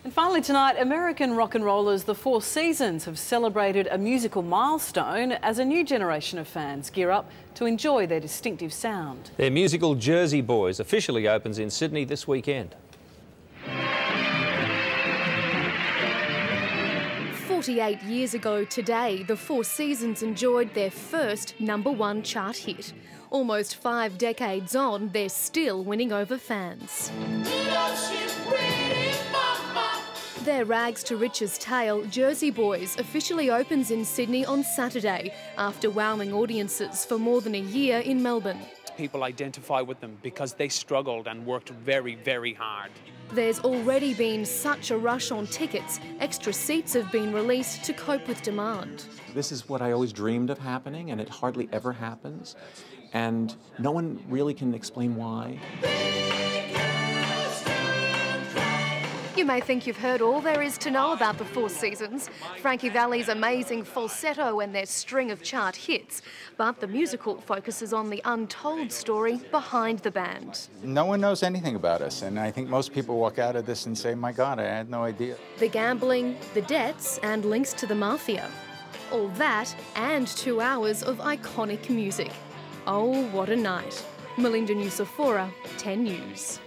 And finally tonight, American rock and rollers The Four Seasons have celebrated a musical milestone as a new generation of fans gear up to enjoy their distinctive sound. Their musical Jersey Boys officially opens in Sydney this weekend. 48 years ago today, The Four Seasons enjoyed their first #1 chart hit. Almost 5 decades on, they're still winning over fans. Their rags to riches tale, Jersey Boys, officially opens in Sydney on Saturday after wowing audiences for more than a year in Melbourne. People identify with them because they struggled and worked very, very hard. There's already been such a rush on tickets, extra seats have been released to cope with demand. This is what I always dreamed of happening, and it hardly ever happens. And no one really can explain why. You may think you've heard all there is to know about The Four Seasons, Frankie Valli's amazing falsetto and their string of chart hits, but the musical focuses on the untold story behind the band. No one knows anything about us, and I think most people walk out of this and say, my God, I had no idea. The gambling, the debts and links to the mafia. All that and 2 hours of iconic music. Oh, what a night. Melinda Nusafora, 10 News.